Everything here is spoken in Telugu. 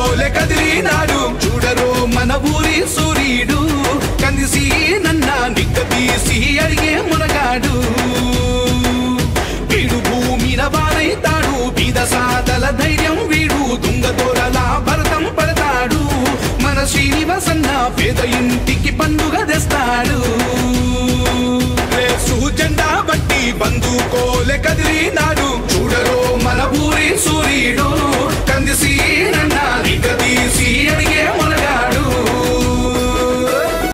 బందుకోలే కదిలినాడు చూడరో మన ఊరి సూర్యుడు కందిసి నన్న నిక్కదీసి అడిగే మునగాడు వీడు భూమిన వారైతాడు బీద సాదల ధైర్యం వీడు దుంగదోరలా భరతం పడతాడు మన శ్రీనివాసన్న పేద ఇంటికి పండుగ తెస్తాడు రేసు జెండా బట్టి బందుకోలే కదిలినాడు